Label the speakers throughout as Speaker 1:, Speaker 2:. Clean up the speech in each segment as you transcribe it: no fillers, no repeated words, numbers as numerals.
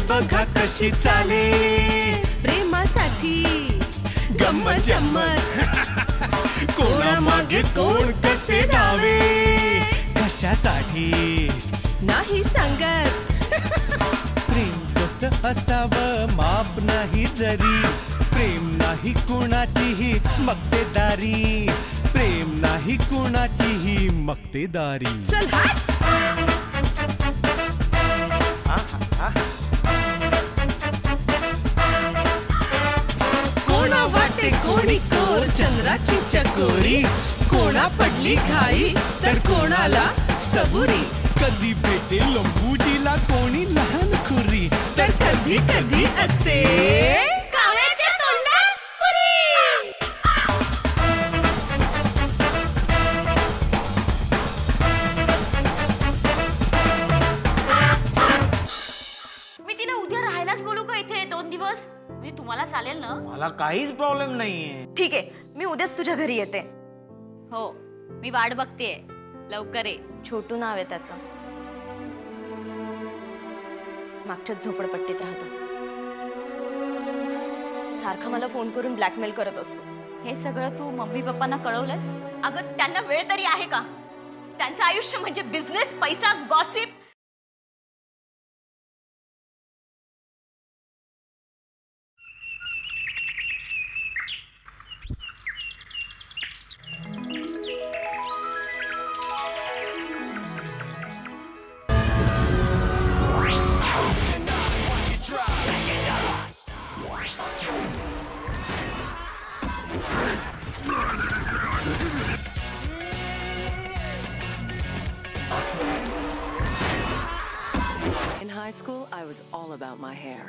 Speaker 1: बघा कशी चाले
Speaker 2: प्रेमासाठी
Speaker 1: गंमत जम्मत कोणा मागे कोण कसे धावे कशासाठी
Speaker 2: नाही सांगत
Speaker 1: प्रेम कसं असावं माप नाही जरी प्रेम नाही कुणाचीही मक्तेदारी प्रेम नाही कुणाचीही मक्तेदारी
Speaker 2: चल हात कोणा वाटे कोणी कोर चंद्राची चकोरी कोणा पडली घाई तर कोणाला सबुरी
Speaker 1: कधी भेटे लंबूजीला कोणी लहान खुरी
Speaker 2: तर कधी कधी असते कावळ्याच्या तोंडात पुरी
Speaker 3: मी तिला उद्या राहायलाच बोलू का इथे 2 दिवस म्हणजे तुम्हाला चालेल ना?
Speaker 4: मला काहीच प्रॉब्लेम नाहीये.
Speaker 5: ठीक आहे मी उद्याच तुझ्या घरी येते.
Speaker 3: हो मी वाट बघतेय लवकर ये.
Speaker 5: छोटू नाव आहे त्याचं. मागच्याच झोपडपट्टीत राहतो. सारखा मला फोन करून ब्लॅकमेल करत असतो.
Speaker 3: हे सगळं तू मम्मी पप्पांना कळवलंस?
Speaker 5: अगं त्यांना वेळ तरी आहे का? त्यांचं आयुष्य म्हणजे बिझनेस पैसा gossip.
Speaker 6: In high school, I was all about my hair.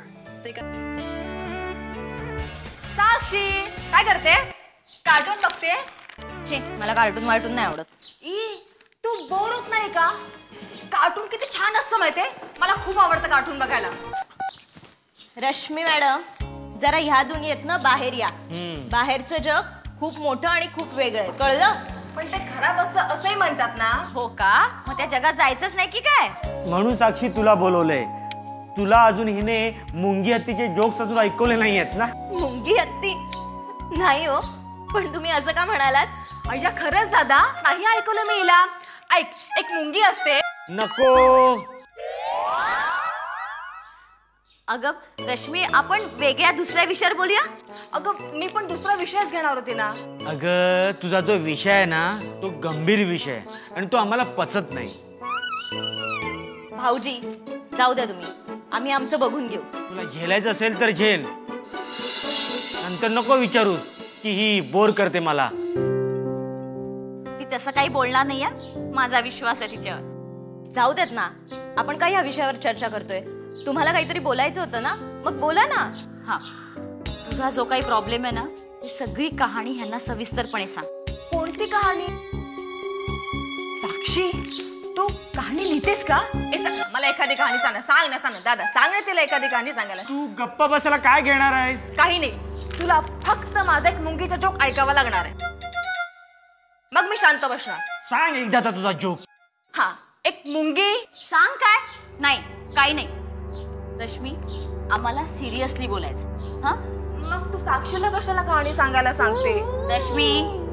Speaker 5: Sakshi काय करते? कार्टून बघते. छे मला कार्टून वाटून नाही आवडत.
Speaker 7: तू बोर होत नाही का? कार्टून किती छान असतं माहितीये. मला खूप आवडतं कार्टून बघायला.
Speaker 5: रश्मी मॅडम जरा ह्या दुनियेत ना बाहेर या. बाहेरचं जग खूप मोठं आणि खूप वेगळं आहे कळलं.
Speaker 7: पण ते खराब असं असंही म्हणतात ना.
Speaker 5: हो का? मग त्या जगात जायचंच नाही की काय?
Speaker 4: म्हणून साक्षी तुला बोलवलंय. तुला अजून हिने मुंगी हत्तीचे जोक्स अजून ऐकवले नाहीयेत ना.
Speaker 5: मुंगी हत्ती नाही हो. पण तुम्ही असं का म्हणालात?
Speaker 7: अय्या खरंच दादा नाही ऐकलं मी हिला. ऐक एक मुंगी असते.
Speaker 4: नको.
Speaker 3: अगं रश्मी आपण वेगळ्या दुसऱ्या विषयावर बोलूया.
Speaker 7: अगं मी पण दुसरा विषयच घेणार होते ना.
Speaker 4: अगं तुझा जो विषय आहे ना तो गंभीर विषय आहे आणि तो आम्हाला पचत नाही.
Speaker 5: भाऊजी जाऊ द्या तुम्ही. आम्ही आमचं बघून घेऊ.
Speaker 4: तुला झेलायचं असेल तर झेल. नंतर नको विचारू की ही बोर करते मला.
Speaker 3: ती तसं काही बोलणार नाहीये. माझा विश्वास आहे तिच्यावर.
Speaker 5: जाऊ देत ना. आपण काय ह्या विषयावर चर्चा करतोय? तुम्हाला काहीतरी बोलायचं होतं ना मग बोला ना.
Speaker 3: हा तुझा जो काही प्रॉब्लेम आहे ना ती सगळी कहाणी ह्यांना सविस्तरपणे सांग.
Speaker 7: कोणती कहाणी? साक्षी तू कहाणी लिहितेस का? मला एखादी कहाणी सांग. सांग ना सांग दादा सांग ना तिला एखादी कहाणी सांगायला.
Speaker 4: तू गप्पा बसायला काय घेणार आहेस?
Speaker 7: काही नाही. तुला फक्त माझा एक मुंगीचा जोक ऐकावा लागणार आहे. मग मी शांत बसणार.
Speaker 4: सांग एकदाचा तुझा जोक.
Speaker 7: हा एक मुंगी.
Speaker 3: सांग काय? नाही काही नाही. रश्मी आम्हाला सिरियसली बोलायचं. हा
Speaker 7: मग तू साक्षीला कशाला कहाणी सांगायला सांगते?
Speaker 3: रश्मी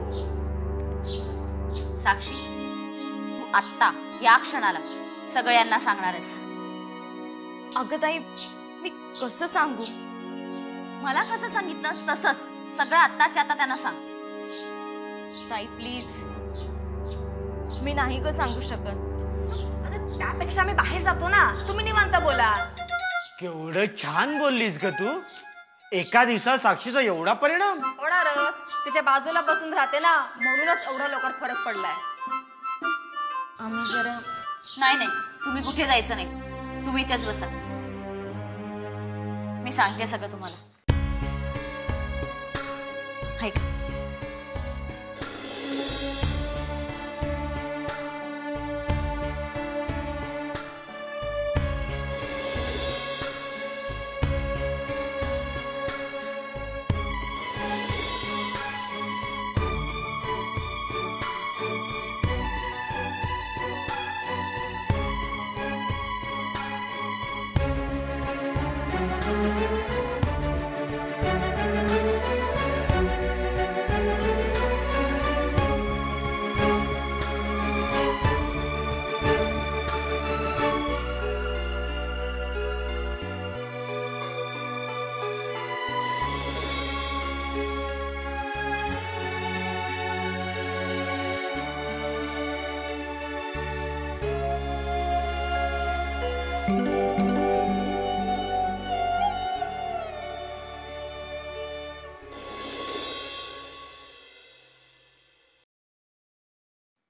Speaker 3: साक्षी तू आत्ता या क्षणाला सगळ्यांना सांगणार आहेस.
Speaker 5: अगं ताई मी कसं सांगू?
Speaker 3: मला कसं सांगितलंस तसंच सगळं आत्ताच्या आता त्यांना सांग.
Speaker 5: ताई प्लीज मी नाही ग सांगू शकत.
Speaker 7: त्यापेक्षा मी बाहेर जातो ना. तुम्ही निवांत बोला.
Speaker 4: केवढं छान बोललीस ग तू. एका दिवसात साक्षीचा एवढा परिणाम
Speaker 7: होणारच. तिच्या बाजूला बसून राहते ना म्हणूनच एवढा लवकर फरक पडलाय.
Speaker 5: आम्ही जरा
Speaker 3: नाही तुम्ही कुठे जायचं नाही. तुम्ही इथेच बसा. मी सांगते सगळं तुम्हाला. ऐक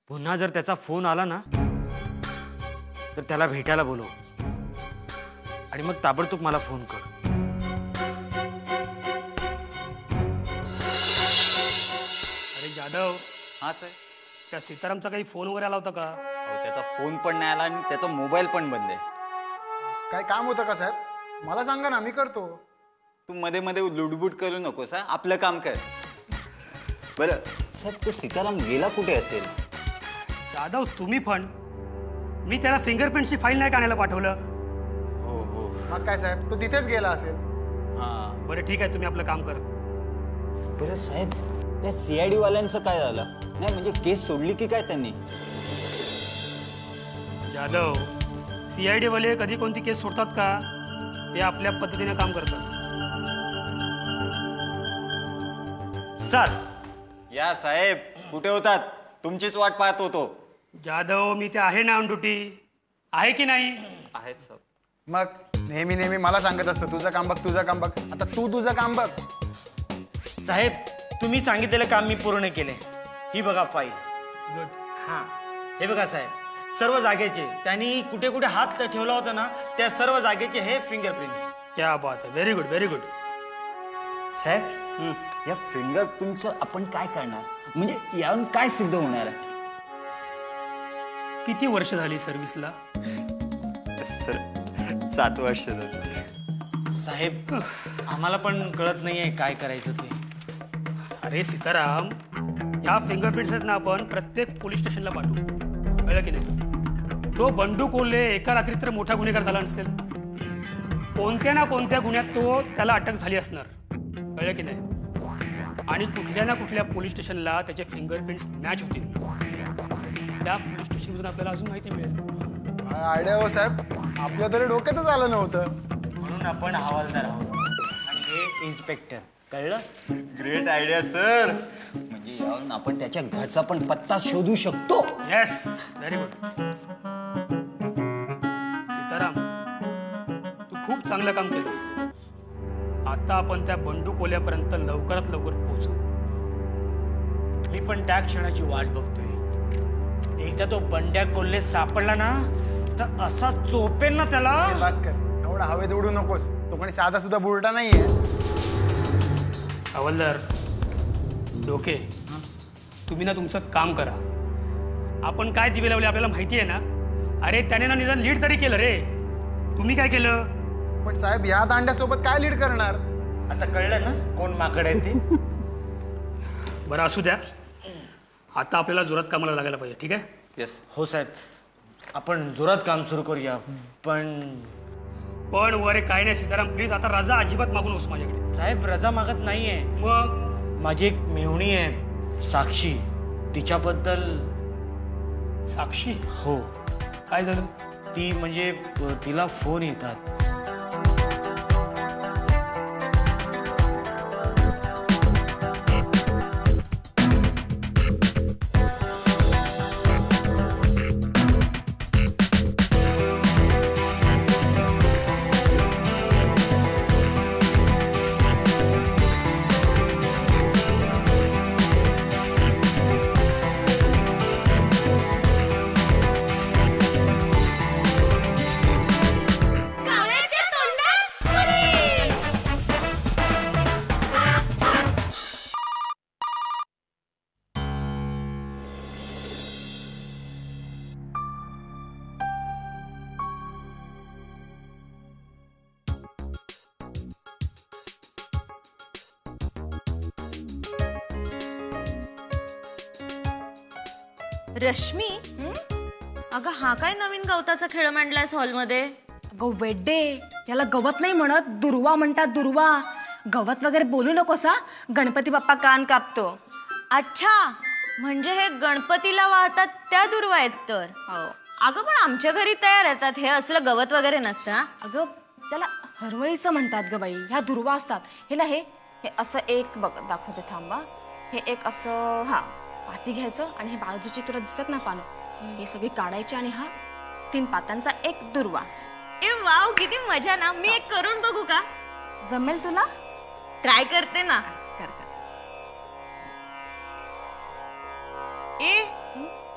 Speaker 4: पुन्हा जर त्याचा फोन आला ना तर त्याला भेटायला बोलव आणि मग ताबडतोब मला फोन कर.
Speaker 1: अरे जाधव,
Speaker 8: हा सर.
Speaker 1: त्या सीतारामचा काही फोन वगैरे आला होता का?
Speaker 8: अहो त्याचा फोन पण नाही आला आणि त्याचा मोबाईल पण बंद आहे.
Speaker 9: काय काम होतं का साहेब? मला सांगा ना, मी करतो.
Speaker 8: तू मध्ये मध्ये लुडबुड करू नकोस. हा, आपलं काम कर. बरं साहेब, तो सीताराम गेला कुठे असेल?
Speaker 1: जाधव तुम्ही पण, मी त्याला फिंगरप्रिंटची फाईल नाही काढायला पाठवलं.
Speaker 8: हो हो.
Speaker 9: मग काय साहेब, तो तिथेच गेला असेल.
Speaker 8: हा
Speaker 1: बरं ठीक आहे, तुम्ही आपलं काम करा.
Speaker 8: बरं साहेब, त्या CID वाल्यांचं काय झालं? नाही म्हणजे केस सोडली की काय त्यांनी?
Speaker 1: जाधव, CID वाले कधी कोणती केस सोडतात का? ते आपल्या पद्धतीने काम करतात.
Speaker 4: सर,
Speaker 8: या साहेब, कुठे होतात? तुमचीच वाट पाहत होतो.
Speaker 1: जाधव, मी ते आहे ना ऑन ड्युटी, आहे की नाही?
Speaker 8: आहे सर.
Speaker 9: मग नेहमी नेहमी मला सांगत असतो, तुझं काम बघ, तुझं काम बघ. आता तू तुझं काम बघ.
Speaker 4: साहेब तुम्ही सांगितलेलं काम मी पूर्ण केले. ही बघा फाईल.
Speaker 1: गुड.
Speaker 4: हां, हे बघा साहेब, सर्व जागेचे त्यांनी कुठे कुठे हात ठेवला होता ना त्या सर्व जागेचे हे फिंगरप्रिंट.
Speaker 1: क्या बात आहे, व्हेरी गुड व्हेरी गुड.
Speaker 8: साहेब, या फिंगरप्रिंटचं आपण काय करणार? म्हणजे यावरून काय सिद्ध होणार आहे?
Speaker 1: किती वर्ष झाली सर्व्हिसला?
Speaker 8: सर 7 वर्ष झाली.
Speaker 4: साहेब आम्हाला पण कळत नाहीये काय करायचं ते.
Speaker 1: अरे सीताराम, ह्या फिंगरप्रिंट्स ना आपण प्रत्येक पोलीस स्टेशनला पाठवू, कळलं की नाही? तो बंडू कोल्हे एका रात्रीत तर मोठा गुन्हेगार झाला नसेल. कोणत्या ना कोणत्या गुन्ह्यात त्याला अटक झाली असणार, कळलं की नाही? आणि कुठल्या ना कुठल्या पोलीस स्टेशनला त्याचे फिंगरप्रिंट्स मॅच होतील. त्या पोलीस स्टेशनमधून आपल्याला अजून माहिती मिळेल.
Speaker 9: आयडिया हो साहेब, आपल्या तरी डोक्यातच आलं नव्हतं.
Speaker 4: म्हणून आपण हवालदार आहोत आणि हे इन्स्पेक्टर. कळलं?
Speaker 8: Great idea sir. म्हणजे यावरून आपण त्याच्या घरचा पण पत्ता शोधू शकतो.
Speaker 1: Yes, very good. सीताराम, तू खूप चांगलं काम केलंस. आता आपण त्या बंडू कोल्ह्यापर्यंत लवकरात लवकर पोहोचू.
Speaker 4: मी पण त्या क्षणाची वाट बघतोय. एकदा तो बंड्या कोल्हे सापडला ना तर असा चोपेल ना त्याला.
Speaker 9: भास्कर, एवढा हवेत उडू नकोस. तो कोणी साधा सुद्धा बुलटा नाहीये.
Speaker 1: हवालदार डोके, तुम्ही ना तुमचं काम करा. आपण काय दिवे लावले आपल्याला माहिती आहे ना. अरे त्याने ना निदान लीड तरी केलं रे. तुम्ही काय केलं?
Speaker 9: पण साहेब, ह्या दांड्यासोबत काय लीड करणार?
Speaker 4: आता कळलं ना कोण माकड आहे ते.
Speaker 1: बरं असू द्या, आता आपल्याला जोरात कामाला लागायला पाहिजे. ठीक आहे?
Speaker 8: येस.
Speaker 4: हो साहेब, आपण जोरात काम सुरू करूया. पण
Speaker 1: वरे काय नाही सीताराम, प्लीज आता रजा अजिबात मागू नकोस माझ्याकडे.
Speaker 4: साहेब रजा मागत नाहीये.
Speaker 1: मग
Speaker 4: माझी एक मेहुणी आहे साक्षी, तिच्याबद्दल.
Speaker 1: साक्षी?
Speaker 4: हो.
Speaker 1: काय झालं?
Speaker 4: ती म्हणजे तिला फोन येतात.
Speaker 5: रश्मी, अगं हा काय नवीन गवताचा खेळ मांडलायस हॉलमध्ये?
Speaker 7: अगं वेड्डे, याला गवत नाही म्हणत, दुर्वा म्हणतात. दुर्वा. गवत वगैरे बोलू नकोस हा, गणपती बाप्पा कान कापतो.
Speaker 5: अच्छा, म्हणजे हे गणपतीला वाहतात त्या दुर्वा आहेत तर. अगं पण आमच्या घरी तयार येतात, हे असलं गवत वगैरे नसतं. हा,
Speaker 7: अगं त्याला हरवळीचं म्हणतात ग बाई. ह्या दुर्वा असतात. हे ना हे असं एक बघ, दाखवते थांबा. हे एक असं हा पाती घ्यायचं आणि हे बाजूची तुला दिसत ना पानं, हे सगळी काढायची आणि हा 3 पातांचा एक दुर्वा.
Speaker 5: ए वाव, किती मजा ना. मी एक करून बघू का?
Speaker 7: जमेल तुला?
Speaker 5: ट्राय करते ना.
Speaker 7: कर कर.
Speaker 5: ए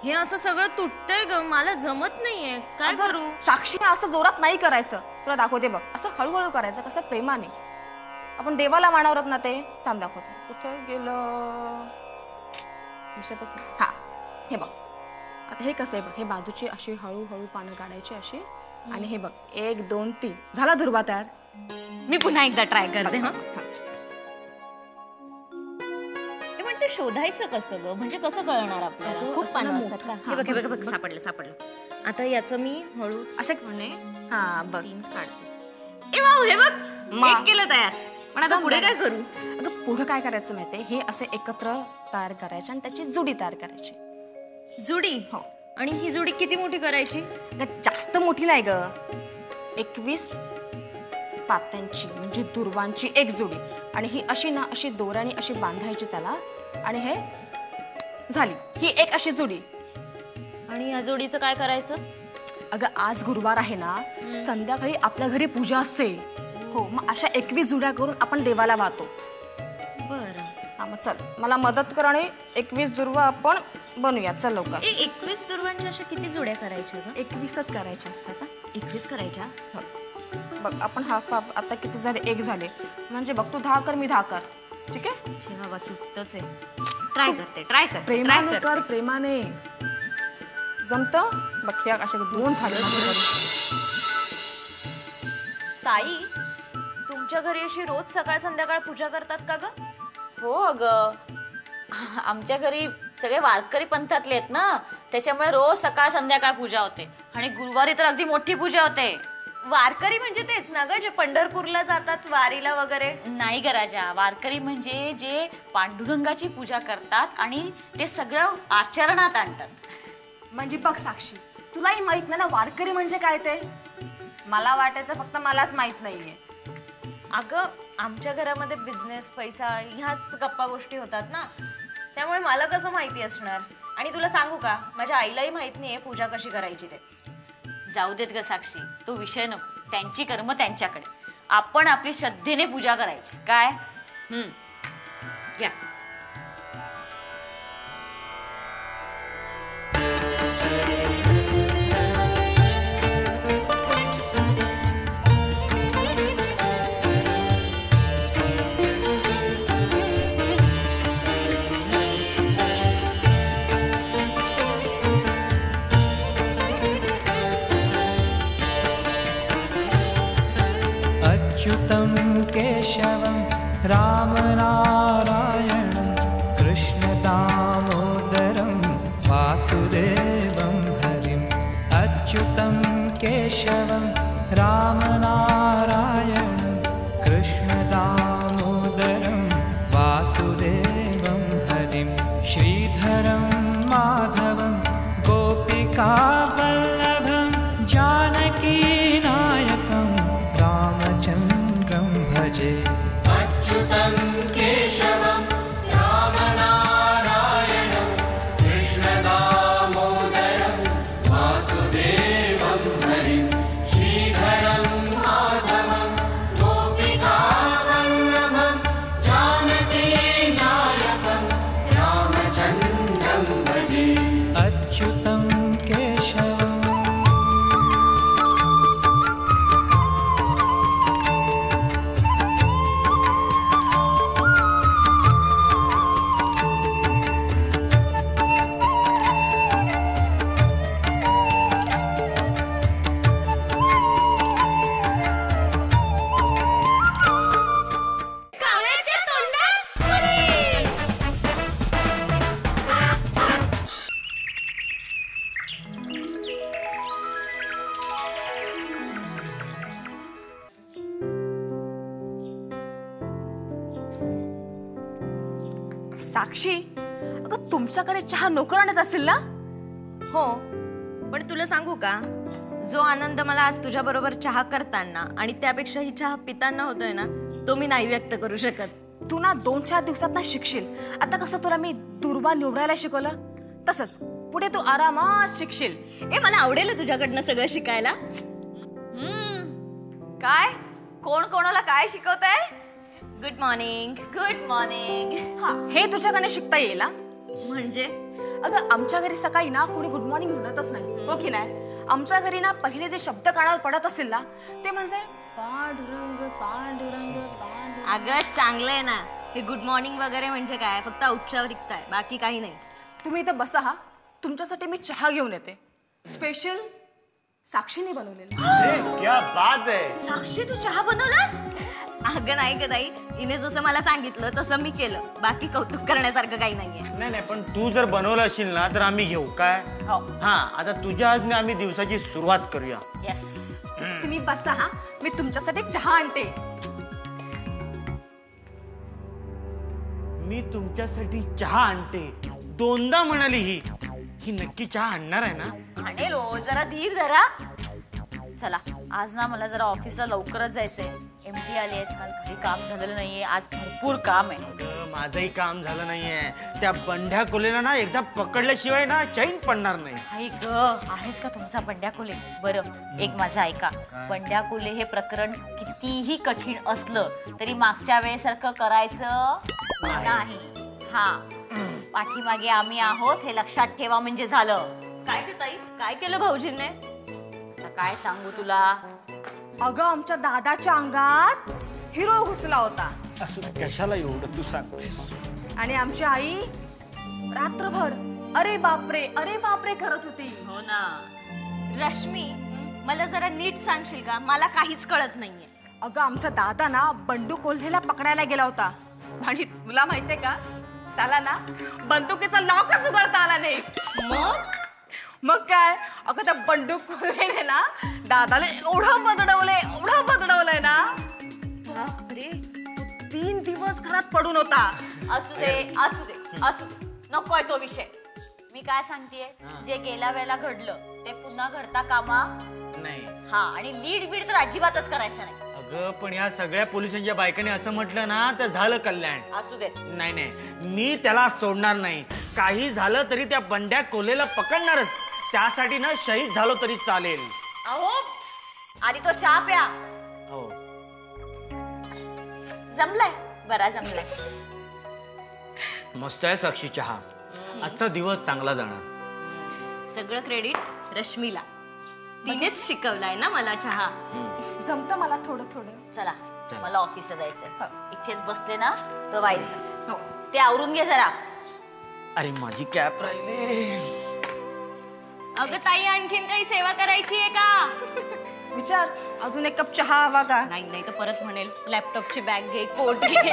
Speaker 5: हे असं सगळं तुटतंय ग, मला जमत नाहीये, काय करू?
Speaker 7: साक्षी असं जोरात नाही करायचं, तुला दाखवते बघ. असं हळूहळू करायचं, कसं प्रेमाने. आपण देवाला मानवत ना ते. थांब दाखवते. कुठे गेलं, दिसतच नाही. हा, हे बघ. आता हे कसं आहे बघ, हे बाजूची अशी हळूहळू पानं काढायची अशी, आणि हे बघ 1 2 3 झाला दुर्वा तयार.
Speaker 5: मी पुन्हा एकदा ट्राय करते. हा, पण ते शोधायचं कसं ग, म्हणजे कसं कळणार आपल्याला? खूप पानं असतात का? हे बघ हे बघ, सापडलं सापडलं. आता याचं मी हळू
Speaker 7: अशा
Speaker 5: म्हणे
Speaker 7: हा बघ.
Speaker 5: 3 काढते. ए वाव, हे बघ एक केलं तयार. पण आता पुढे काय करू?
Speaker 7: अगं पुढे काय करायचं माहितीये, हे असे एकत्र तयार करायचे आणि त्याची जुडी तयार करायची.
Speaker 5: जुडी?
Speaker 7: हो.
Speaker 5: आणि ही जुडी किती मोठी करायची?
Speaker 7: जास्त मोठी नाही ग, 21 पात्यांची म्हणजे दुर्वांची एक जुडी. आणि ही अशी ना अशी दोऱ्याने अशी बांधायची त्याला, आणि हे झाली ही एक अशी जुडी.
Speaker 5: आणि या जोडीचं काय करायचं?
Speaker 7: अगं आज गुरुवार आहे ना, संध्याकाळी आपल्या घरी पूजा असते. हो, मग अशा 21 जुड्या करून आपण देवाला वाहतो.
Speaker 5: बरं.
Speaker 7: हा मग चल, मला मदत कर आणि 21 दुर्वा आपण बनवूया. चल लवकर.
Speaker 5: 21 दुर्वांच्या अशा किती जोड्या करायच्या?
Speaker 7: 21च करायच्या असतात.
Speaker 5: 21 करायच्या?
Speaker 7: हो. बघ आपण हाफ आता किती झाले, 1 झाले. म्हणजे बघ तू 10 कर, मी 10 कर. ठीक आहे?
Speaker 5: छे बाबा, तुटतच आहे. ट्राय करते.
Speaker 7: प्रेमाने कर, प्रेमाने जमत. बघ हे असे 2 झाले.
Speaker 5: ताई, तुमच्या घरी अशी रोज सकाळ संध्याकाळ पूजा करतात का ग?
Speaker 3: हो अगं, आमच्या घरी सगळे वारकरी पंथातले आहेत ना, त्याच्यामुळे रोज सकाळ संध्याकाळ पूजा होते. आणि गुरुवारी तर अगदी मोठी पूजा होते.
Speaker 5: वारकरी म्हणजे तेच ना ग, जे पंढरपूरला जातात वारीला वगैरे?
Speaker 3: नाही ग राजा, वारकरी म्हणजे जे पांडुरंगाची पूजा करतात आणि ते सगळं आचरणात आणतात.
Speaker 7: म्हणजे बघ साक्षी, तुलाही माहित नाही ना वारकरी म्हणजे काय ते? मला वाटायचं फक्त मलाच माहित नाहीये.
Speaker 5: अगं आमच्या घरामध्ये बिझनेस, पैसा ह्याच गप्पा गोष्टी होतात ना, त्यामुळे मला कसं माहिती असणार. आणि तुला सांगू का, माझ्या आईलाही माहित नाहीये पूजा कशी करायची ते.
Speaker 3: जाऊ देत ग साक्षी, तो विषय नको. त्यांची कर्म त्यांच्याकडे, आपण आपली श्रद्धेने पूजा करायची. काय? घ्या.
Speaker 10: अच्युतं केशवं रामनारायणं कृष्णदामोदरं वासुदेवं हरिम्. अच्युतं केशवं रामनारायणं कृष्णदामोदरं वासुदेवं हरिं. श्रीधरं माधवं गोपिकावल्लभं जानकीनायकं रामचन्द्रं भजे.
Speaker 11: अच्युतं केशवं रामनारायणं कृष्णदामोदरं वासुदेवं हरिं. श्रीधरं माधवं गोपिकावल्लभं जानकीनायकं रामचन्द्रं भजे.
Speaker 10: अच्युतं केशवम्.
Speaker 7: साक्षी, अगं तुमच्याकडे चहा लवकर आणत असेल ना?
Speaker 5: हो, पण तुला सांगू का, जो आनंद मला आज तुझ्या बरोबर चहा करताना आणि त्यापेक्षा ही चहा पिताना होतोय ना, तो मी नाही व्यक्त करू शकत.
Speaker 7: तू ना 2-4 दिवसात ना शिकशील. आता कसं तुला मी दुर्वा निवडायला शिकवलं, तसंच पुढे तू आरामात शिकशील.
Speaker 5: ए, मला आवडेल तुझ्याकडनं सगळं शिकायला.
Speaker 3: काय? कोण कोणाला काय शिकवताय?
Speaker 5: Good morning.
Speaker 3: Good morning.
Speaker 7: हा, हे तुझ्याकडे शिकता येईल.
Speaker 5: म्हणजे
Speaker 7: अगं आमच्या घरी सकाळी ना कोणी गुड मॉर्निंग म्हणतच नाही, हो की नाही? आमच्या घरी ना पहिले जे शब्द कानावर पडत असेल ना ते म्हणजे पांडुरंग पांडुरंग पांडुरंग.
Speaker 5: अगं चांगलं आहे ना हे गुड मॉर्निंग वगैरे म्हणजे काय, फक्त औपचारिकता आहे, बाकी काही नाही.
Speaker 7: तुम्ही इथं बसा हा, तुमच्यासाठी मी चहा घेऊन येते. स्पेशल साक्षीने बनवलेला.
Speaker 4: क्या बात आहे.
Speaker 5: साक्षी तू चहा बनवलास? अगं नाही ग ताई, हिने जसं मला सांगितलं तसं मी केलं, बाकी कौतुक करण्यासारखं काही नाहीये.
Speaker 4: नाही पण तू जर बनवलं असेल ना तर आम्ही घेऊ काय. हा आता तुझ्या आजने आम्ही दिवसाची सुरुवात करूया.
Speaker 7: येस. तुम्ही बसा हा, मी तुमच्यासाठी चहा आणते.
Speaker 4: मी तुमच्यासाठी चहा आणते, दोनदा म्हणाली ही नक्की चहा आणणार आहे ना?
Speaker 3: आणेल हो, जरा धीर धरा. चला आज ना मला जरा ऑफिसला लवकरच जायचंय. एमडी आले आहेत, काल काही काम झालेलं नाहीये, आज भरपूर काम आहे.
Speaker 4: अगं, माझंही काम झालं नाहीये. त्या बंड्या कोलेला ना एकदा पकडल्याशिवाय ना चैन पडणार नाही.
Speaker 3: आई ग, आहेस का तुमचा बंड्या कोले? बरं एक माझं ऐका. बंड्या कोले हे प्रकरण कितीही कठीण असलं तरी मागच्या वेळेसारखं करायचं नाही. हा, पाठीमागे आम्ही आहोत हे लक्षात ठेवा म्हणजे झालं.
Speaker 5: काय ग ताई, काय केलं भाऊजींने?
Speaker 3: आता काय सांगू तुला.
Speaker 7: अगं आमच्या दादाच्या अंगात हिरो घुसला होता
Speaker 4: असं कशाला एवढं तू सांगतेस.
Speaker 7: आणि आमची आई रात्रभर अरे बापरे करत होती.
Speaker 3: हो ना.
Speaker 5: रश्मी, मला जरा नीट सांगशील का, मला काहीच कळत नाहीये.
Speaker 7: अगं आमचा दादा ना बंडू कोल्हेला पकडायला गेला होता आणि तुला माहितीये का त्याला ना बंदुकीचा लॉकच उघडता आला नाही. मग काय, अगं त्या बंडू कोल्हेने ना दादाला एवढं बदडवलंय ना, बापरे 3 दिवस घरात पडून होता.
Speaker 3: असू दे नकोय तो विषय. मी काय सांगतेय, जे गेल्या वेळेला घडलं ते पुन्हा घडता कामा
Speaker 4: नाही.
Speaker 3: हा, आणि लीड बीड तर अजिबातच करायचं नाही.
Speaker 4: अगं पण ह्या सगळ्या पोलिसांच्या बायकांनी असं म्हटलं ना तर झालं कल्याण.
Speaker 3: असू दे.
Speaker 4: नाही मी त्याला सोडणार नाही. काही झालं तरी त्या बंड्या कोलेला पकडणारच. त्यासाठी ना शहीद झालो तरी चालेल.
Speaker 3: अहो आधी तो चहा प्या.
Speaker 4: हो
Speaker 3: जमलाय, बरा जमलाय.
Speaker 4: मस्त आहे साक्षी चहा. आजचा दिवस चांगला जाणार.
Speaker 5: सगळं क्रेडिट रश्मीला, तिनेच शिकवलाय ना मला चहा.
Speaker 7: जमतं मला थोडं.
Speaker 3: चला मला ऑफिसला जायचंय. इथेच बसले ना तर व्हायचंच. ते आवरून घे जरा.
Speaker 4: अरे माझी कॅप राहिले.
Speaker 5: अगं ताई, आणखीन काही सेवा करायची आहे का?
Speaker 7: विचार, अजून एक कप चहा हवा का?
Speaker 5: नाही तर परत म्हणेल लॅपटॉपची बॅग घे, कोट घे.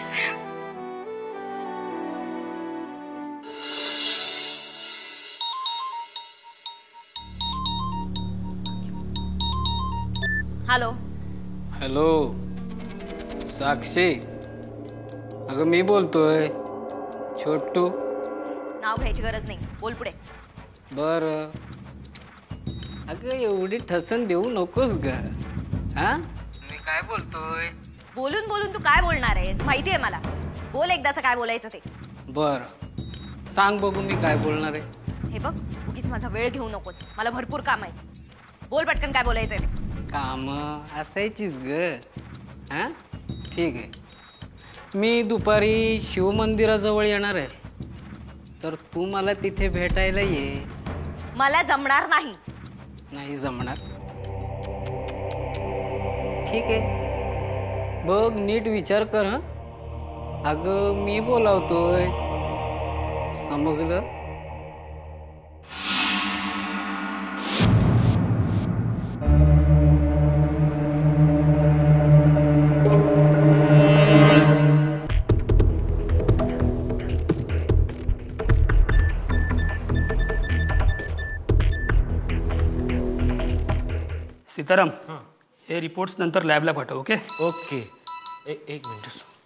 Speaker 12: हॅलो साक्षी, अगं मी बोलतोय छोटू.
Speaker 5: नाव घ्यायची गरज नाही, बोल पुढे.
Speaker 12: बर, अगं एवढी ठसन देऊ नकोस ग. हा, मी काय बोलतोय?
Speaker 5: बोलून तू काय बोलणार आहेस माहितीये मला. बोल एकदाच काय बोलायचं ते.
Speaker 12: बर सांग बघू मी काय बोलणार आहे.
Speaker 5: हे बघ, उगीच माझा वेळ घेऊ नकोस, मला भरपूर काम आहे. बोल पटकन काय बोलायचंय ते.
Speaker 12: काम असायचीच ग. हा ठीक आहे, मी दुपारी शिवमंदिराजवळ येणार आहे, तर तू मला तिथे भेटायला ये.
Speaker 5: मला जमणार नाही.
Speaker 12: नाही जमणार? ठीक आहे, बघ नीट विचार कर. हं, अगं मी बोलावतोय, समजलं?
Speaker 1: सीताराम, हे रिपोर्ट्स नंतर लॅबला पाठव. Okay
Speaker 4: okay. एक मिनिट.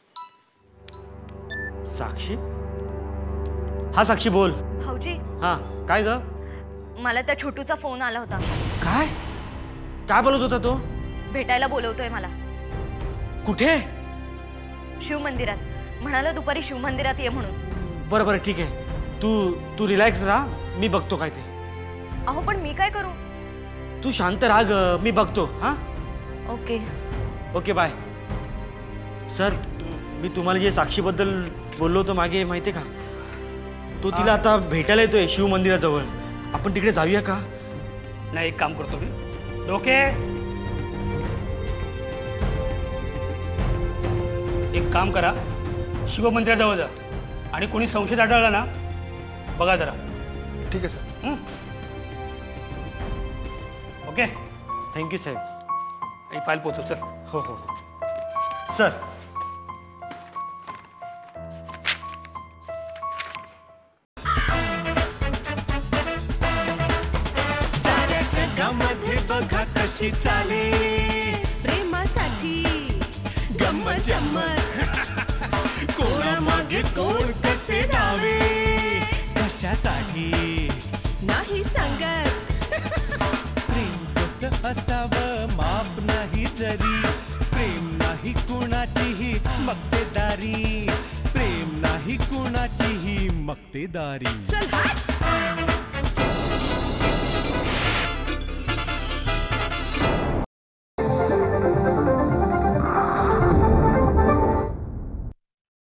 Speaker 4: साक्षी, हा साक्षी बोल.
Speaker 5: भाऊजी,
Speaker 4: हा काय ग?
Speaker 5: मला त्या छोटूचा फोन आला होता.
Speaker 4: काय बोलत होता तो?
Speaker 5: भेटायला बोलवतोय मला.
Speaker 4: कुठे?
Speaker 5: शिवमंदिरात. म्हणाला दुपारी शिवमंदिरात ये म्हणून.
Speaker 4: बरं ठीक आहे, तू रिलॅक्स राहा, मी बघतो काय ते.
Speaker 5: अहो पण मी काय करू?
Speaker 4: तू शांत राहा ग, मी बघतो. हा
Speaker 5: ओके
Speaker 4: बाय. सर, मी तुम्हाला जे साक्षीबद्दल बोललो होतो मागे माहितीये का, तो तिला आता भेटायला येतोय शिव मंदिराजवळ. आपण तिकडे जाऊया का?
Speaker 1: नाही, एक काम करतो मी. डोके, एक काम करा, शिव मंदिराजवळ जा आणि कोणी संशय आढळला ना बघा जरा.
Speaker 9: ठीक आहे सर.
Speaker 1: ओके,
Speaker 4: थँक्यू साहेब.
Speaker 1: आणि फाईल पोचव. चल.
Speaker 4: हो हो सर.
Speaker 2: साऱ्या जगामध्ये बघा कशी चाले प्रेमासाठी गंमत जम्मत. कोणामागे कोण कसे धावे कशासाठी नाही सांगत.
Speaker 13: प्रेम कसं असावं माप नाही जरी. प्रेम नाही कुणाचीही मक्तेदारी. प्रेम नाही कुणाचीही मक्तेदारी.
Speaker 2: चल हात